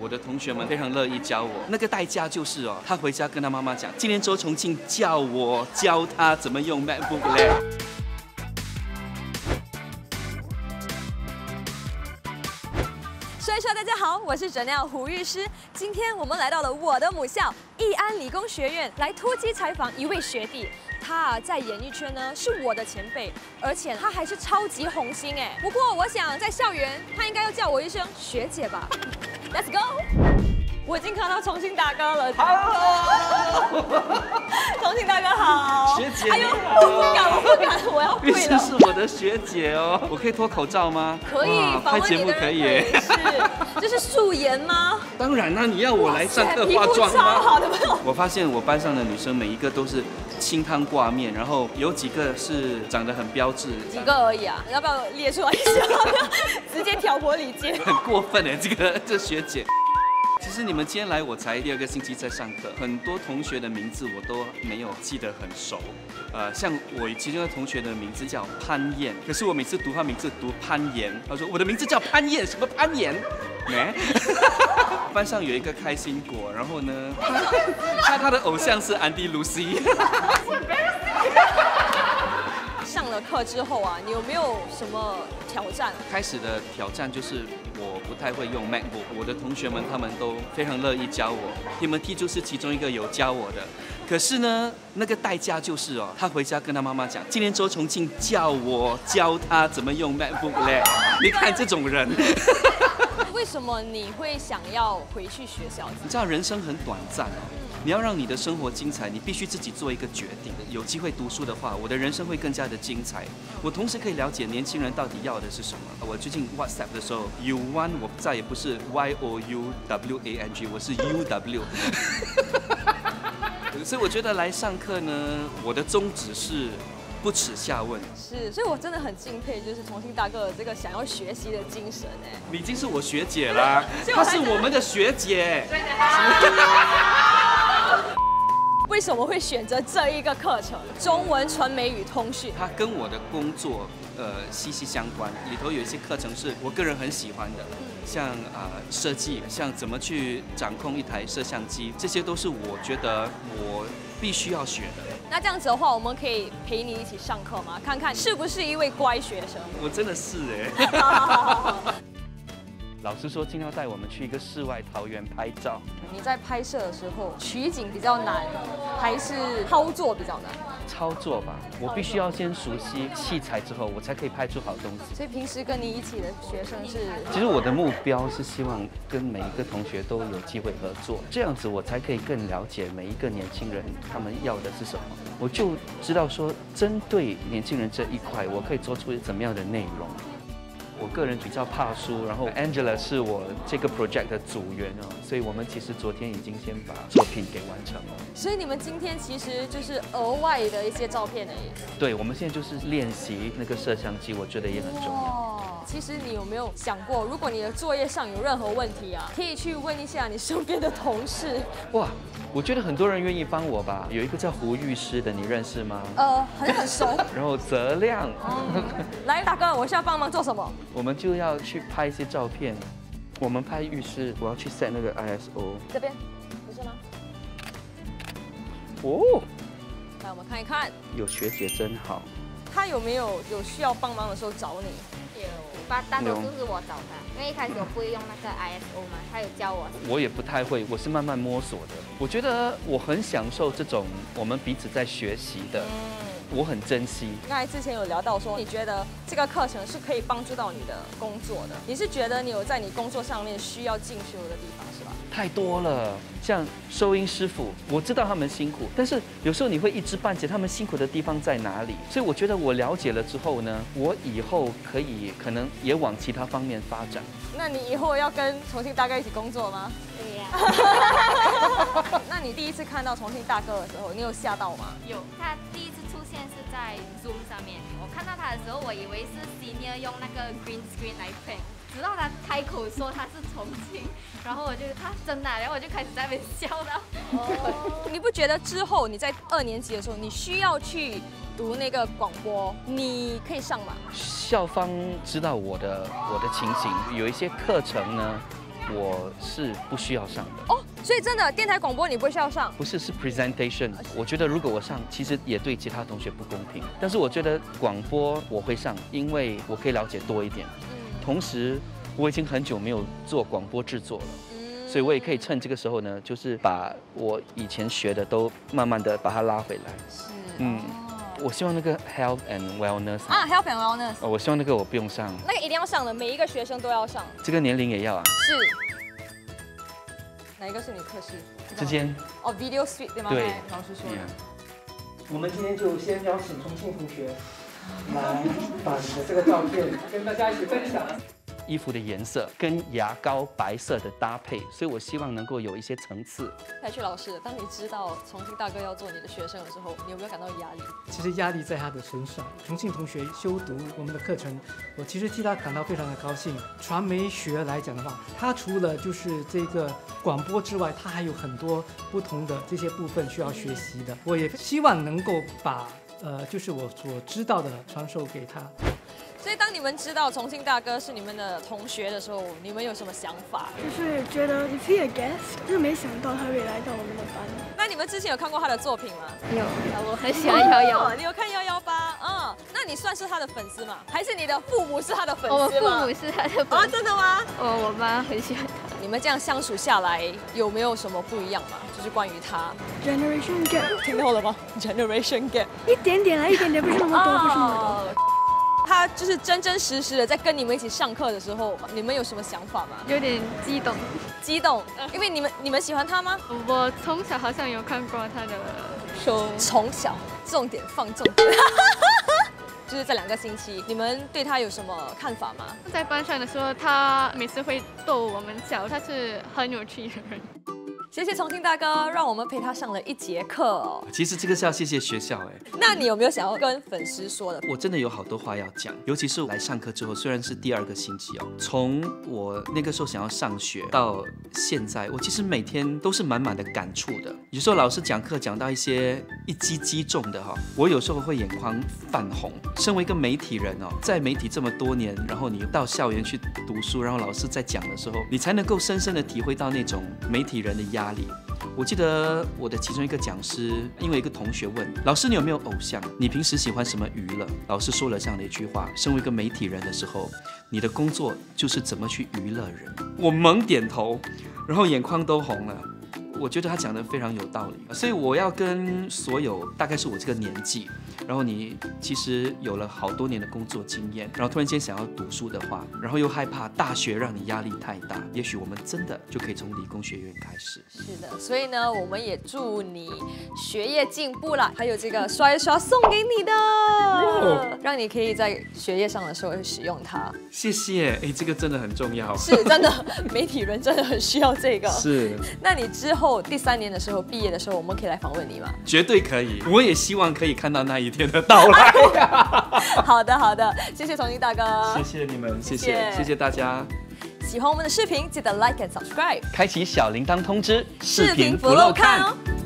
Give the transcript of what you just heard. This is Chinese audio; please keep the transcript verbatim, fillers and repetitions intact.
我的同学们非常乐意教我，那个代价就是哦，他回家跟他妈妈讲，今天周重庆叫我教他怎么用 MacBook 嘞。 所以说，大家好，我是Jernelle胡煜诗。今天我们来到了我的母校义安理工学院，来突击采访一位学弟。他啊，在演艺圈呢是我的前辈，而且他还是超级红星哎。不过我想在校园，他应该要叫我一声学姐吧。Let's go！ 我已经看到重庆大哥了。Hello， 重庆大哥好。 学姐， 哎呦，我不敢，我不敢，我要跪了。 这是我的学姐哦，我可以脱口罩吗？ 可以， 拍节目可以。 是，这是素颜吗？ 当然啦，你要我来上课化妆吗？ 超好的。 我发现我班上的女生每一个都是清汤挂面，然后有几个是长得很标致。 几个而已啊，要不要列出来一下？直接挑拨离间。 很过分哎，这个这学姐。其实你们今天来，我才第二个星期在上课，很多同学的名字我都没有记得很熟。呃，像我其中一个同学的名字叫潘燕，可是我每次读他名字读潘岩，他说我的名字叫潘燕，什么潘岩？没。班上有一个开心果，然后呢，他他的偶像是安迪卢西。 上了课之后啊，你有没有什么挑战？ 开始的挑战就是我不太会用 MacBook， 我的同学们他们都非常乐意教我 ，Timothy 就是其中一个有教我的。可是呢，那个代价就是哦，他回家跟他妈妈讲，今天周重庆叫我教他怎么用 MacBook 嘞。你看这种人。 为什么你会想要回去学校？ 你知道人生很短暂哦。你要让你的生活精彩，你必须自己做一个决定。有机会读书的话，我的人生会更加的精彩。我同时可以了解年轻人到底要的是什么。我最近 WhatsApp 的时候 ，U one 我再也不是 Y O U W A N G， 我是 U W。所以我觉得来上课呢，我的宗旨是不耻下问。 是，所以我真的很敬佩，就是重庆大哥的这个想要学习的精神哎。 你已经是我学姐啦，她是我们的学姐。 为什么会选择这一个课程？中文传媒与通讯， 它跟我的工作呃息息相关。里头有一些课程是我个人很喜欢的，像啊、呃、设计，像怎么去掌控一台摄像机，这些都是我觉得我必须要学的。 那这样子的话，我们可以陪你一起上课吗？看看是不是一位乖学生。 我真的是哎。 好好好好老师说今天要带我们去一个室外桃园拍照。 你在拍摄的时候，取景比较难，还是操作比较难？ 操作吧，我必须要先熟悉器材之后，我才可以拍出好东西。 所以平时跟你一起的学生是？ 其实我的目标是希望跟每一个同学都有机会合作，这样子我才可以更了解每一个年轻人他们要的是什么，我就知道说针对年轻人这一块，我可以做出怎么样的内容。我个人比较怕输，然后 Angela 是我这个 project 的组员哦，所以我们其实昨天已经先把作品给完成了。 所以你们今天其实就是额外的一些照片而已。 对，我们现在就是练习那个摄像机，我觉得也很重要。 其实你有没有想过，如果你的作业上有任何问题啊，可以去问一下你身边的同事。 哇，我觉得很多人愿意帮我吧。有一个叫胡煜诗的，你认识吗？ 呃，很很熟。 然后泽亮。 嗯、来，大哥，我需要帮忙做什么？ 我们就要去拍一些照片。我们拍浴室，我要去 set 那个 I S O。 这边，不是吗？ 哦。 来，我们看一看。 有学姐真好。 他有没有有需要帮忙的时候找你？ 有，大大多数是我找他，因为一开始我不会用那个 I S O 嘛，他有教我。 我也不太会，我是慢慢摸索的。我觉得我很享受这种我们彼此在学习的。嗯。我很珍惜。 刚才之前有聊到说，你觉得这个课程是可以帮助到你的工作的。你是觉得你有在你工作上面需要进修的地方是吧？ 太多了，像收音师傅，我知道他们辛苦，但是有时候你会一知半解他们辛苦的地方在哪里。所以我觉得我了解了之后呢，我以后可以可能也往其他方面发展。 那你以后要跟重庆大哥一起工作吗？ 对呀。 那你第一次看到重庆大哥的时候，你有吓到吗？ 有，他第一次出现是在 Zoom 上面，我看到他的时候，我以为是 Senior 用那个 Green Screen 来 plan， 直到他开口说他是重庆，然后我就啊真的，然后我就开始在那边笑了。 哦，你不觉得之后你在二年级的时候，你需要去读那个广播，你可以上吗？ 校方知道我的我的情形，有一些课程呢。 我是不需要上的。 哦，所以真的电台广播你不需要上？ 不是，是 presentation。我觉得如果我上，其实也对其他同学不公平。但是我觉得广播我会上，因为我可以了解多一点。嗯，同时我已经很久没有做广播制作了。 所以我也可以趁这个时候呢，就是把我以前学的都慢慢的把它拉回来。 是， 嗯，我希望那个 health and wellness 啊 ，health and wellness， 哦，我希望那个我不用上， 那个一定要上的，每一个学生都要上。 这个年龄也要啊？ 是。哪一个是你课室？ 之间。 哦 ，video suite 对吗？对，老师说的。 我们今天就先邀请重庆同学来把你的这个照片跟大家一起分享。 衣服的颜色跟牙膏白色的搭配，所以我希望能够有一些层次。 戴旭老师，当你知道重庆大哥要做你的学生的时候，你有没有感到压力？ 其实压力在他的身上。重庆同学修读我们的课程，我其实替他感到非常的高兴。传媒学来讲的话，它除了就是这个广播之外，它还有很多不同的这些部分需要学习的。我也希望能够把呃，就是我所知道的传授给他。 所以，当你们知道重庆大哥是你们的同学的时候，你们有什么想法？ 就是觉得 if he a guest， 就是没想到他会来到我们的班。 那你们之前有看过他的作品吗？ 有，我很喜欢幺幺。 你有看幺幺吧？嗯，那你算是他的粉丝吗？还是你的父母是他的粉丝吗？ 我父母是他的粉丝。 啊，真的吗？ 我我妈很喜欢他。 你们这样相处下来，有没有什么不一样吗？就是关于他 generation gap， 听到了吗 ？generation gap， 一点点啦，一点点，不是那么多，不是那么多。 他就是真真实实的在跟你们一起上课的时候，你们有什么想法吗？ 有点激动， 激动，因为你们你们喜欢他吗？ 我从小好像有看过他的 show， 从小，重点放重点。就是这两个星期，你们对他有什么看法吗？ 在班上的时候，他每次会逗我们笑，他是很有趣的人。 谢谢重庆大哥，让我们陪他上了一节课哦。 其实这个是要谢谢学校哎。 那你有没有想要跟粉丝说的？ 我真的有好多话要讲，尤其是来上课之后，虽然是第二个星期哦，从我那个时候想要上学到现在，我其实每天都是满满的感触的。有时候老师讲课讲到一些一击击中的哈，我有时候会眼眶泛红。身为一个媒体人哦，在媒体这么多年，然后你到校园去读书，然后老师在讲的时候，你才能够深深的体会到那种媒体人的压力。 压力。我记得我的其中一个讲师，因为一个同学问老师你有没有偶像？你平时喜欢什么娱乐？老师说了这样的一句话：身为一个媒体人的时候，你的工作就是怎么去娱乐人。我猛点头，然后眼眶都红了。 我觉得他讲的非常有道理，所以我要跟所有大概是我这个年纪，然后你其实有了好多年的工作经验，然后突然间想要读书的话，然后又害怕大学让你压力太大，也许我们真的就可以从理工学院开始。 是的，所以呢，我们也祝你学业进步啦，还有这个刷一刷送给你的，哦、让你可以在学业上的时候使用它。 谢谢，哎，这个真的很重要， 是真的，媒体人真的很需要这个。 是， 那你之后。 第三年的时候，毕业的时候，我们可以来访问你吗？ 绝对可以，我也希望可以看到那一天的到来。 好的，好的，谢谢重庆大哥， 谢谢你们，谢谢，谢谢大家。 喜欢我们的视频，记得 like and subscribe， 开启小铃铛通知， 视频不漏看哦。